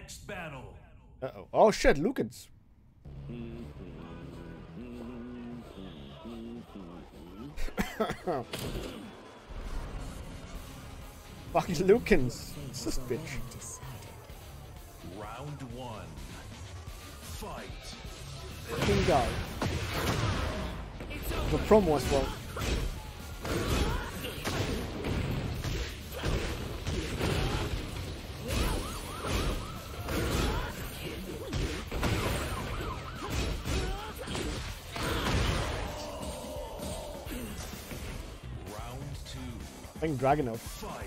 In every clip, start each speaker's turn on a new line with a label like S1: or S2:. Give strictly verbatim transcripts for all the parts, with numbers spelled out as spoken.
S1: next battle.
S2: Uh-oh. Oh shit, Lukens. Fucking Lukens. It's this bitch.
S1: Round one. Fight.
S2: Fucking guy. The promo as well. I think Dragunov.
S1: Fight.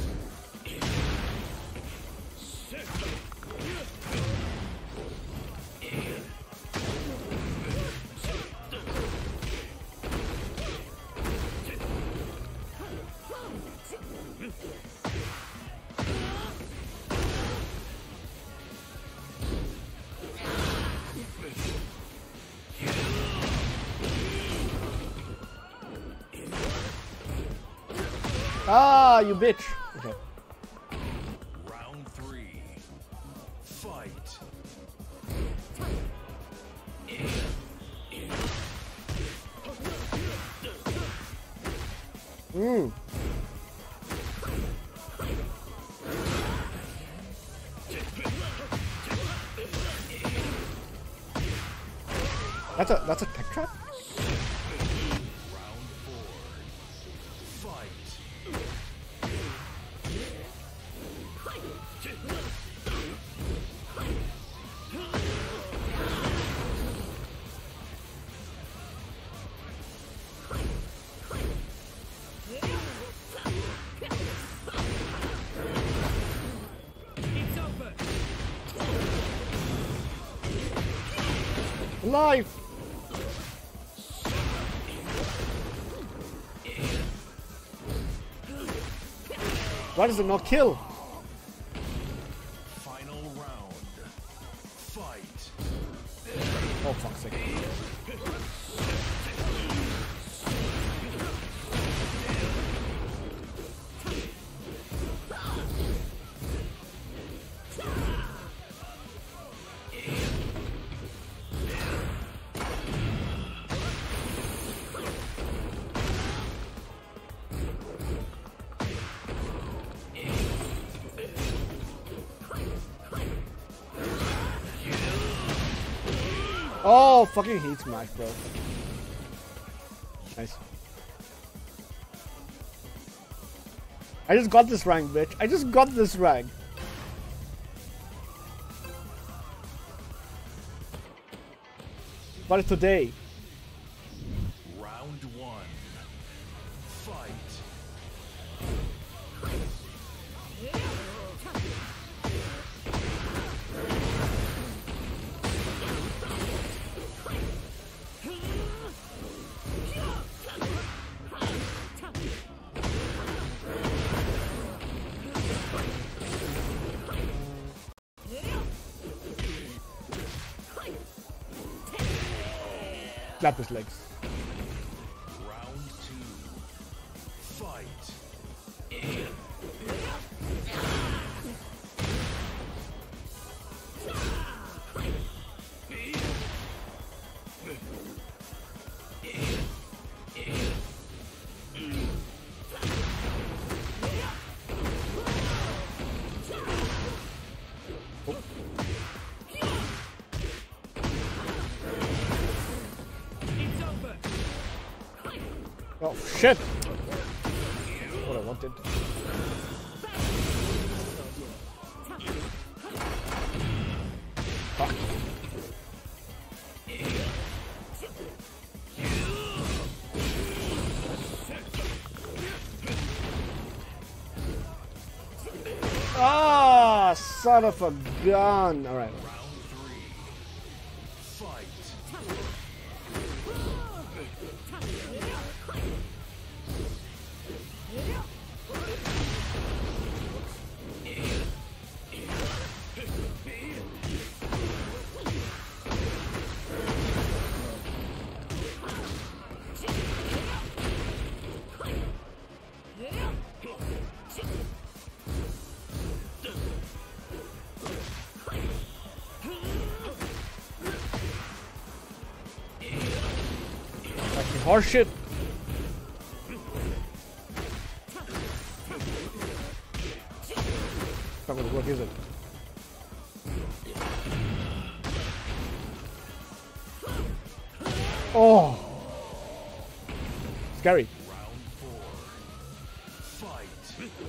S2: Ah, you bitch. Okay.
S1: Round three. Fight.
S2: Mm. That's a that's a tech trap?
S1: Round four. Fight.
S2: Alive! Why does it not kill?
S1: Final round. Fight.
S2: Oh fuck's sake. Oh, fucking hate smash, bro. Nice. I just got this rank, bitch. I just got this rank. Got it today.
S1: Round one. Fight.
S2: Clap his legs.
S1: Round two. Fight.
S2: Oh shit! What I wanted. Fuck. Ah, son of a gun! All right.
S1: Round three. Fight.
S2: horseshit. Not gonna work, is it? Oh, scary.
S1: Round four. Fight.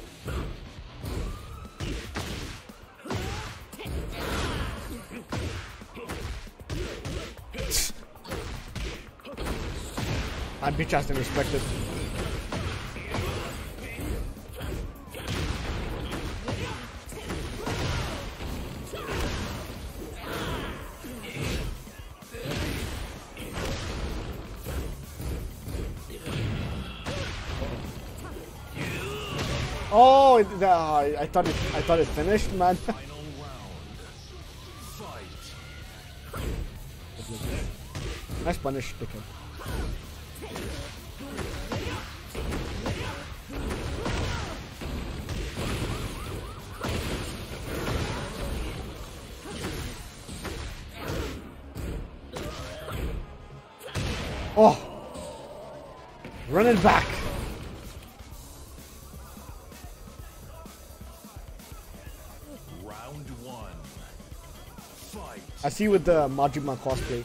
S2: My bitch has been respected. Oh, it, uh, I, I thought it. I thought it finished, man.
S1: Final round. Fight.
S2: Nice punish, dickhead. Oh, running back.
S1: Round one. Fight.
S2: I see you with the Majima cosplay.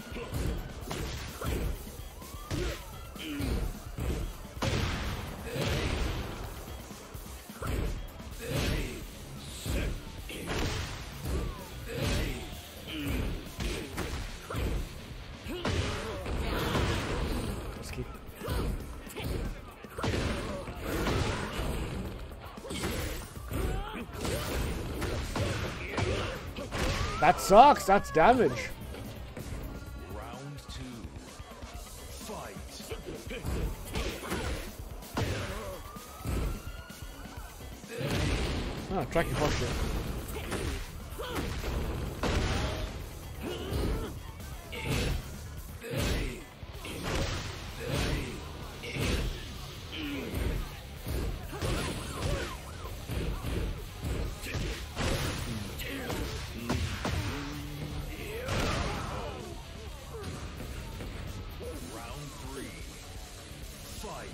S2: Let's keep. That sucks. That's damage.
S1: Round two. Fight.
S2: Ah, tracking horseshit.
S1: Round three. Fight.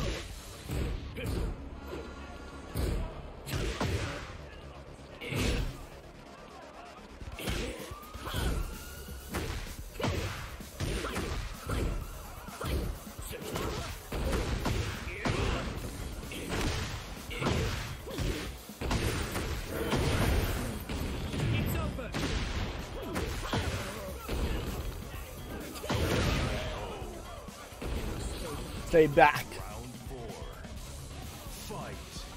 S2: Stay back.
S1: Round four. Fight.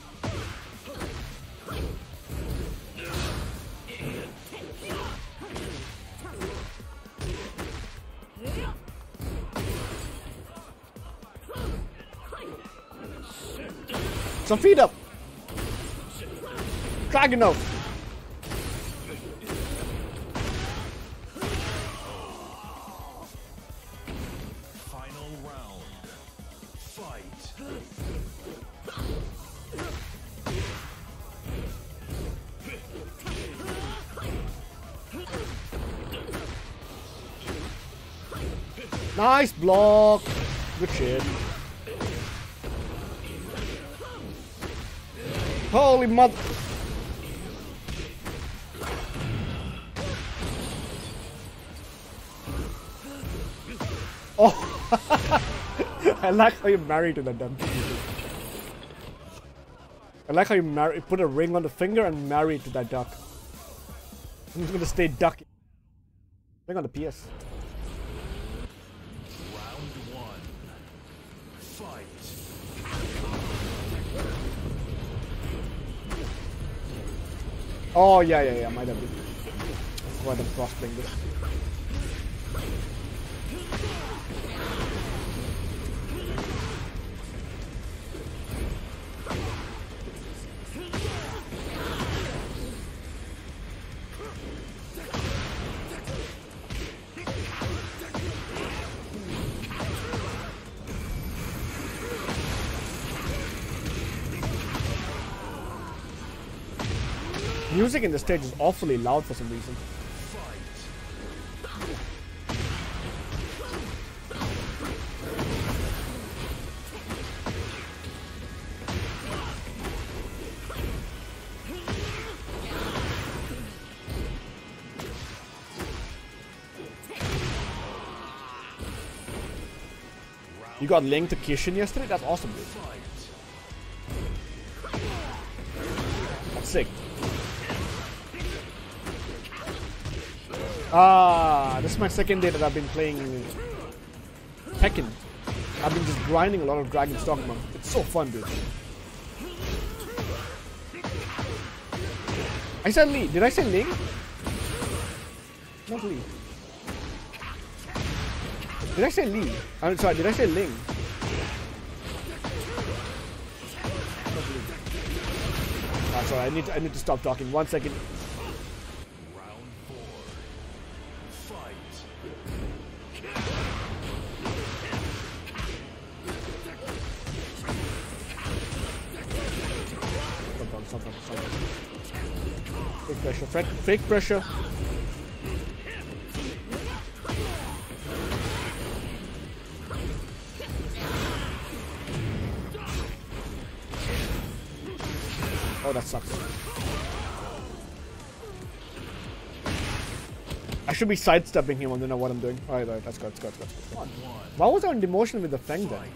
S2: Some feet up. Dragunov.
S1: Final round. Fight.
S2: Nice block. Good shit. Holy mother. Oh. I like how you're married to that damn thing. I like how you marry, put a ring on the finger and marry it to that duck. I'm just gonna stay duck. Ring on the P S.
S1: Round one. Fight.
S2: Oh yeah, yeah, yeah. Might have been. I forgot I'm cross-playing this. Music in the stage is awfully loud for some reason.
S1: Fight.
S2: You got Link to Kishin yesterday? That's awesome, dude. That's sick. Ah, this is my second day that I've been playing Tekken. I've been just grinding a lot of Dragon's Dogma. It's so fun, dude. I said Lee. Did I say Ling? Not Lee. Did I say Lee? I'm sorry, did I say Ling? Ah, sorry, I need to, I need to stop talking. One second.
S1: Round four. Fight.
S2: Stop talking, stop talking, stop talking. Fake pressure, fake, fake pressure. Oh, that sucks. I should be sidestepping him. I don't know what I'm doing. Alright, alright, let's go, let's go, let's go. Come on. Why was I on demotion with the Feng then?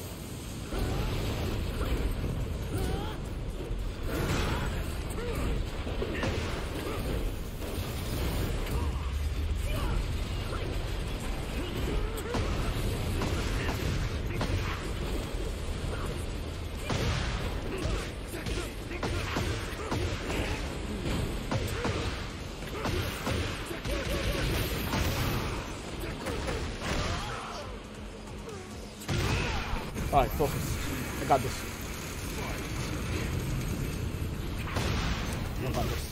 S2: Alright, focus. I got this. I got this.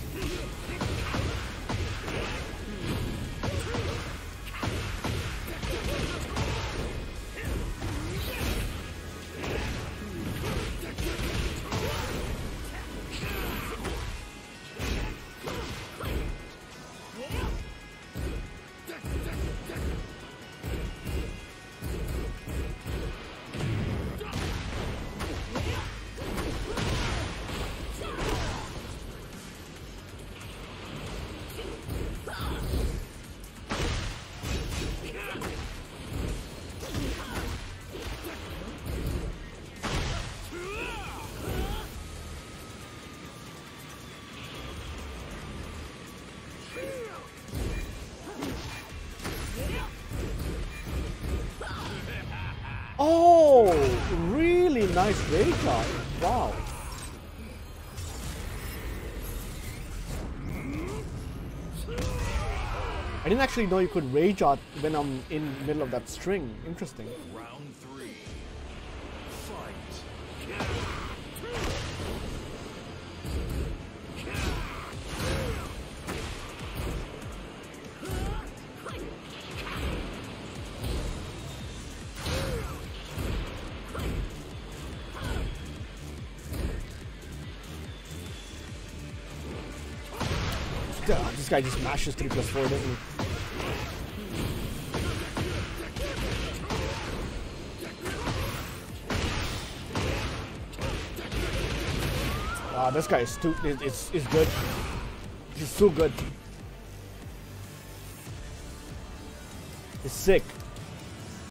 S2: Oh, really nice rage art. Wow. I didn't actually know you could rage art when I'm in the middle of that string. Interesting.
S1: Round three. Fight.
S2: Duh, this guy just mashes three plus four, doesn't he? Wow, this guy is too is is, is good. He's so good. He's sick.